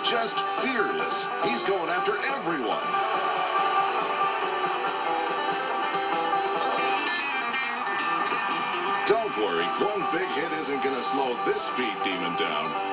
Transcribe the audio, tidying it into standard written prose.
just fearless. He's going after everyone. Don't worry, one big hit isn't going to slow this speed demon down.